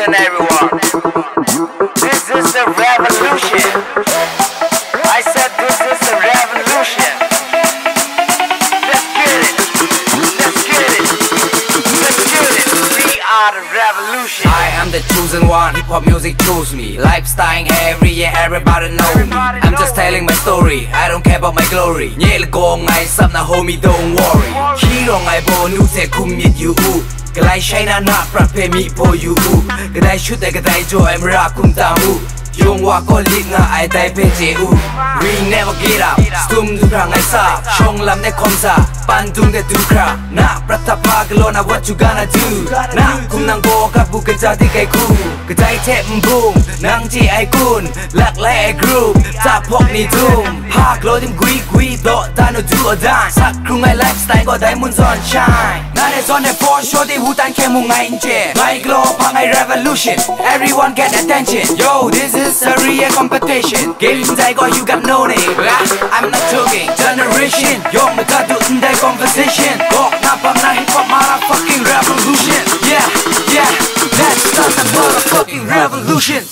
Listen everyone, this is a revolution. I said this is a revolution. Let's get it, let's get it, let's get it. We are the revolution. I am the chosen one, hip hop music chose me. Lifestyle every year, everybody know me. I'm just telling my story, I don't care about my glory. Nhel go ngai sap na homie, don't worry. Hero ngai bo nu se kumit you. Kalai China na prape mi po you. Kadai shoot kadai jo em ra kum tamu. Yung wa ko lit nga ai dai pe je u. We never get up, stum du krang ai sa. Chong lam ne kom sa, pan dung de du kra. Na pratapa glo na what you gonna do. Na kum nang go ka bu ka ja ti kai ku. Kadai te boom, nang ji ai kun. Lak lai ai group, ta pok ni dum. Ha glo dim gui do ta no do or die. Sak krung ai lifestyle go dai mun sunshine. Na ne son ne for show di hutan ke mu ngai nje. Ngai glo pang ai revolution. Everyone get attention. Yo, this is a real competition. Game inside got you got no name. I'm not joking. Generation, yo, me got do in that conversation. Go, na pam na hip hop, motherfucking revolution. Yeah, yeah, let's start the motherfucking revolution.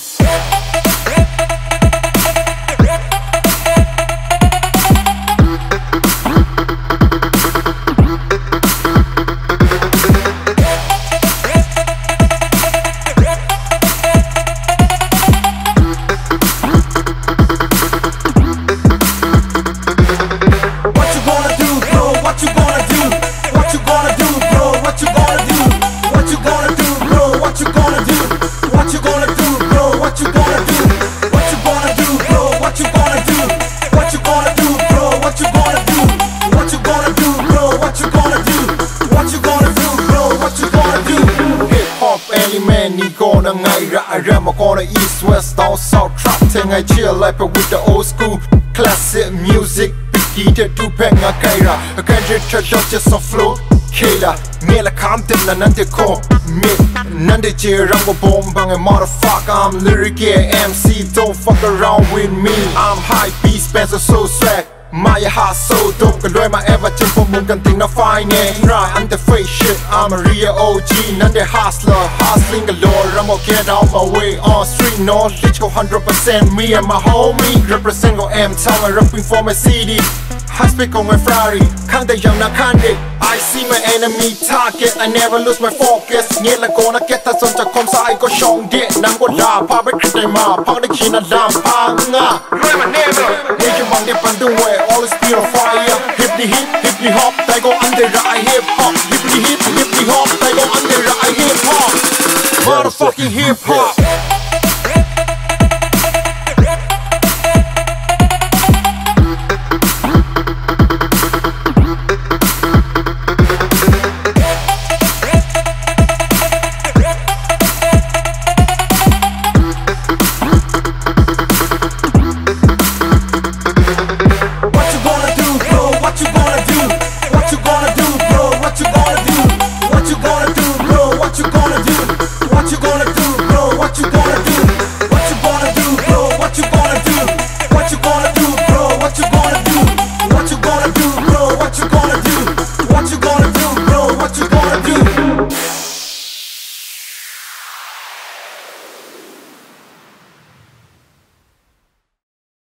I'm gonna east, west, down, south, trap thing I chill like with the old school classic music. Biggie the do peng a kaira. I can't just just a flow. Kayla, me la Compton na nante ko me nante je rango bomb bang a motherfucker. I'm lyric MC, don't fuck around with me. I'm high beat, Spencer so swag. My heart so dope, can do my ever jump from moon can think na fine. Nah, I'm the fake shit, I'm a real OG, none the hustler, hustling galore. I'm gonna get out my way on street knowledge, go 100% me and my homie. Represent go M-Town, I'm rapping for my city. I speak on my Ferrari, can't they young na can't they? I see my enemy target, I never lose my focus. Nghe là gonna get that sonจากคมสายก็ชงเด็ดน้ำก็ลาพาไปขึ้นได้มาพังได้ขี้น่าดำพังอ่ะรวยมันแน่เลยนี่จะมองได้ปันด้วย all is still on fire. Hip the hop แต่ก็อันเดอร์ไร hip hop. Hip the hop แต่ก็อันเดอร์ไร hip hop. Motherfucking hip hop.